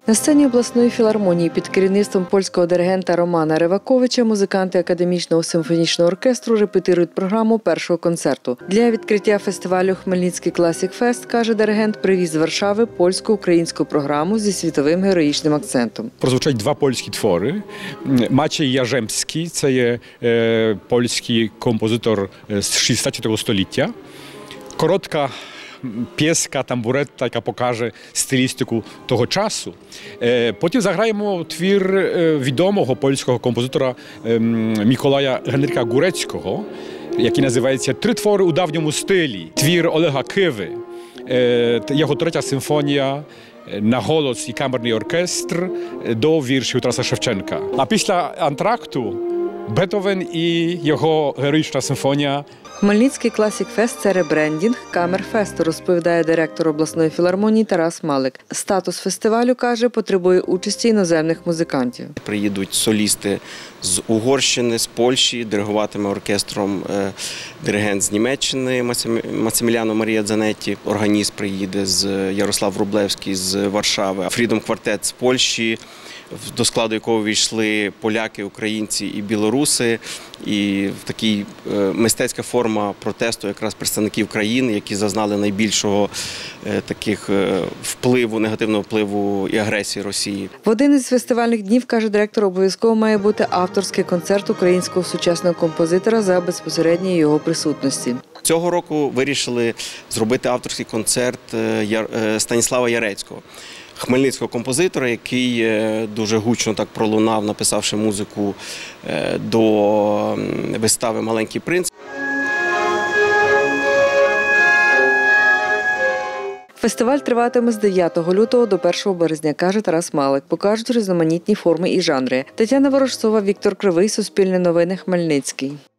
На сцені обласної філармонії під керівництвом польського диригента Романа Реваковича музиканти Академічного симфонічного оркестру репетирують програму першого концерту. Для відкриття фестивалю «Хмельницький Класік Фест», каже диригент, привіз з Варшави польсько-українську програму зі світовим героїчним акцентом. Прозвучать два польські твори. Maciej Jarzębski – це є польський композитор з 16 століття. Коротка п'єска, тамбуретта, яка покаже стилістику того часу. Потім заграємо твір відомого польського композитора Миколая Генрика Góreckiego, який називається «Три твори у давньому стилі». Твір Олега Киви, його третя симфонія на голос і камерний оркестр до віршів Тараса Шевченка. А після антракту Бетховен і його героїчна симфонія. Хмельницький Класік Фест – це ребрендінг Камерфесту, розповідає директор обласної філармонії Тарас Малик. Статус фестивалю, каже, потребує участі іноземних музикантів. Приїдуть солісти з Угорщини, з Польщі, диригуватиме оркестром диригент з Німеччини Масиміліано Марія Дзанетті, органіст приїде з Ярослав Врублевський з Варшави, Фрідом Квартет з Польщі, до складу якого війшли поляки, українці і білоруси. І такий мистецька форма протесту якраз представників країн, які зазнали найбільшого таких негативного впливу і агресії Росії. В один із фестивальних днів, каже директор, обов'язково має бути авторський концерт українського сучасного композитора за безпосередньої його присутності. Цього року вирішили зробити авторський концерт Станіслава Ярецького, хмельницького композитора, який дуже гучно так пролунав, написавши музику до вистави «Маленький принц». Фестиваль триватиме з 9 лютого до 1 березня, каже Тарас Малик. Покажуть різноманітні форми і жанри. Тетяна Ворожцова, Віктор Кривий, Суспільне новини, Хмельницький.